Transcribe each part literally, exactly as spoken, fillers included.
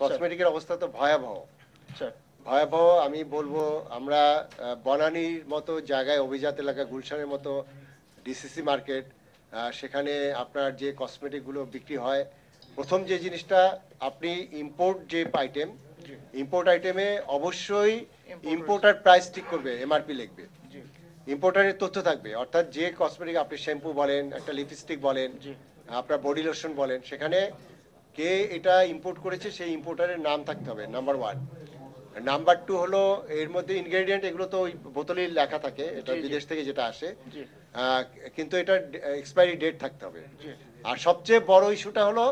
কসমেটিকের অবস্থা তো ভয়াবহ ভয়াবহ আমি বলবো আমরা বনানীর মতো জায়গায় অভিজাত এলাকা গুলশানের মতো ডিসিসি মার্কেট সেখানে আপনার যে কসমেটিকগুলো বিক্রি হয় প্রথম যে জিনিসটা আপনি ইম্পোর্ট যে আইটেম ইম্পোর্ট আইটেমে অবশ্যই ইম্পোর্টার প্রাইস ঠিক করবে এমআরপি লিখবে ইম্পোর্টারের তথ্য থাকবে অর্থাৎ যে কসমেটিক আপনি শ্যাম্পু বলেন একটা লিপস্টিক বলেন আপনার বডি লোশন বলেন সেখানে কে এটা ইম্পোর্ট করেছে সেই ইম্পোর্টারের নাম থাকতে হবে নাম্বার ওয়ান নাম্বার টু হলো এর মধ্যে ইনগ্রেডিয়েন্ট এগুলো তো ওই বোতলেই লেখা থাকে এটা বিদেশ থেকে যেটা আসে কিন্তু এটা এক্সপায়ারি ডেট থাকতে হবে আর সবচেয়ে বড় ইস্যুটা হলো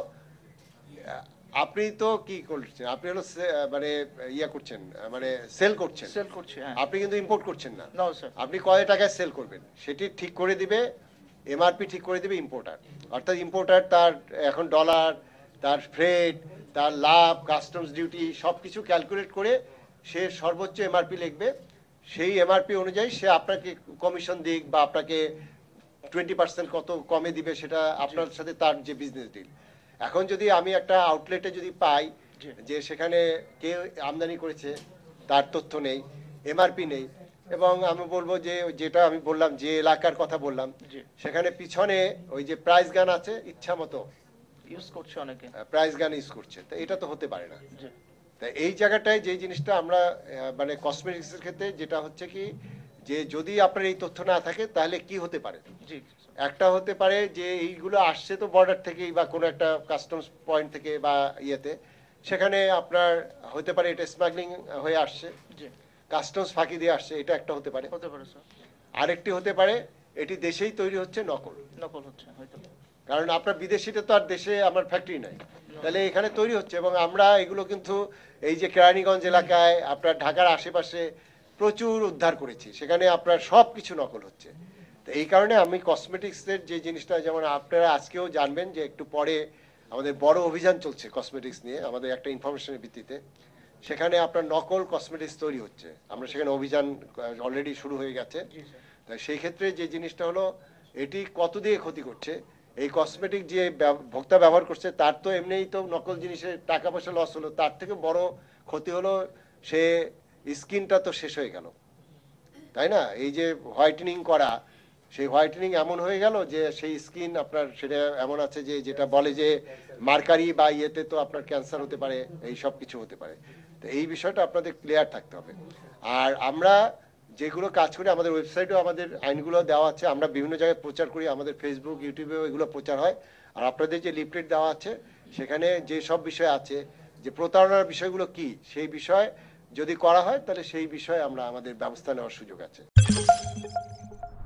আপনি তো কি করছেন আপনি হলো মানে ইয়া করছেন মানে সেল করছেন সেল করছে আপনি কিন্তু ইম্পোর্ট করছেন না আপনি কয় টাকায় সেল করবেন সেটি ঠিক করে দিবে এমআরপি ঠিক করে দিবে ইম্পোর্টার অর্থাৎ ইম্পোর্টার তার এখন ডলার তার ফ্রেট তার লাভ কাস্টমস ডিউটি সব কিছু ক্যালকুলেট করে সে সর্বোচ্চ এমআরপি লিখবে সেই এমআরপি অনুযায়ী সে আপনাকে কমিশন দিক বা আপনাকে টোয়েন্টি পার্সেন্ট কত কমে দিবে সেটা আপনার সাথে তার যে বিজনেস ডিল এখন যদি আমি একটা আউটলেটে যদি পাই যে সেখানে কে আমদানি করেছে তার তথ্য নেই এমআরপি নেই এবং আমি বলবো যে যেটা আমি বললাম যে এলাকার কথা বললাম সেখানে পিছনে ওই যে প্রাইস গান আছে ইচ্ছা মতো ইউজ করছে অনেকে প্রাইস গান ইউজ করছে তো এটা তো হতে পারে না তাই এই জায়গাটায় যে জিনিসটা আমরা মানে কসমেটিক্সের ক্ষেত্রে যেটা হচ্ছে কি যে যদি আপনার এই তথ্য না থাকে তাহলে কি হতে পারে একটা হতে পারে যে এইগুলো আসছে তো বর্ডার থেকেই বা কোনো একটা কাস্টমস পয়েন্ট থেকে বা ইয়েতে সেখানে আপনার হতে পারে এটা স্মাগলিং হয়ে আসছে কাস্টমস ফাঁকি দিয়ে আসছে এটা একটা হতে পারে হতে পারে স্যার আরেকটি হতে পারে এটি দেশেই তৈরি হচ্ছে নকল নকল হচ্ছে হয়তো কারণ আপনার বিদেশিটা তো আর দেশে আমার ফ্যাক্টরি নাই তাহলে এখানে তৈরি হচ্ছে এবং আমরা এগুলো কিন্তু এই যে কেরানীগঞ্জ এলাকায় আপনার ঢাকার আশেপাশে প্রচুর উদ্ধার করেছি সেখানে আপনার সব কিছু নকল হচ্ছে তো এই কারণে আমি কসমেটিক্সের যে জিনিসটা যেমন আপনারা আজকেও জানবেন যে একটু পরে আমাদের বড় অভিযান চলছে কসমেটিক্স নিয়ে আমাদের একটা ইনফরমেশনের ভিত্তিতে সেখানে আপনার নকল কসমেটিক্স তৈরি হচ্ছে আমরা সেখানে অভিযান অলরেডি শুরু হয়ে গেছে তাই সেই ক্ষেত্রে যে জিনিসটা হলো এটি কত দিয়ে ক্ষতি করছে এই কসমেটিক যে ভোক্তা ব্যবহার করছে তার তো এমনিই তো নকল জিনিসের টাকা পয়সা লস হলো তার থেকে বড় ক্ষতি হলো সে স্কিনটা তো শেষ হয়ে গেল তাই না এই যে হোয়াইটেনিং করা সেই হোয়াইটেনিং এমন হয়ে গেল যে সেই স্কিন আপনার সেটা এমন আছে যে যেটা বলে যে মার্কারি বা ইয়েতে তো আপনার ক্যান্সার হতে পারে এই সব কিছু হতে পারে তো এই বিষয়টা আপনাদের ক্লিয়ার থাকতে হবে আর আমরা যেগুলো কাজ করি আমাদের ওয়েবসাইটেও আমাদের আইনগুলো দেওয়া আছে আমরা বিভিন্ন জায়গায় প্রচার করি আমাদের ফেসবুক ইউটিউবেও এগুলো প্রচার হয় আর আপনাদের যে লিফলেট দেওয়া আছে সেখানে যে সব বিষয় আছে যে প্রতারণার বিষয়গুলো কি সেই বিষয় যদি করা হয় তাহলে সেই বিষয়ে আমরা আমাদের ব্যবস্থা নেওয়ার সুযোগ আছে।